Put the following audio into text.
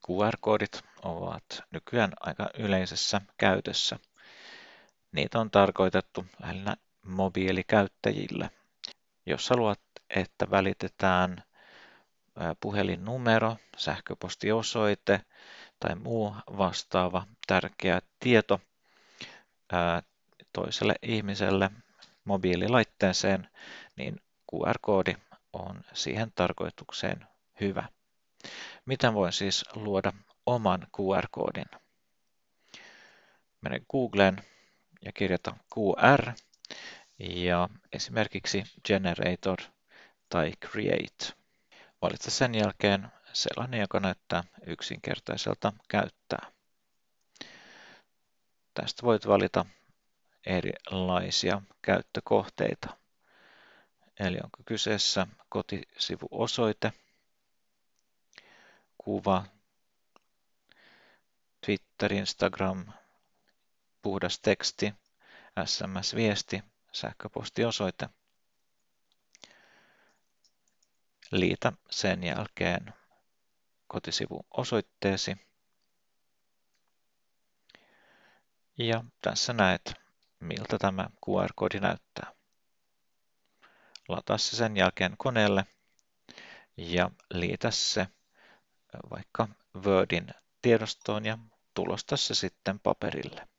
QR-koodit ovat nykyään aika yleisessä käytössä. Niitä on tarkoitettu lähinnä mobiilikäyttäjille. Jos haluat, että välitetään puhelinnumero, sähköpostiosoite tai muu vastaava tärkeä tieto toiselle ihmiselle mobiililaitteeseen, niin QR-koodi on siihen tarkoitukseen hyvä. Miten voin siis luoda oman QR-koodin? Menen Googleen ja kirjoitan QR ja esimerkiksi Generator tai Create. Valitse sen jälkeen sellainen, joka näyttää yksinkertaiselta käyttää. Tästä voit valita erilaisia käyttökohteita. Eli onko kyseessä kotisivuosoite, kuva, Twitter, Instagram, puhdas teksti, SMS-viesti, sähköpostiosoite. Liitä sen jälkeen kotisivuosoitteesi. Ja tässä näet, miltä tämä QR-koodi näyttää. Lataa se sen jälkeen koneelle ja liitä se vaikka Wordin tiedostoon ja tulosta se sitten paperille.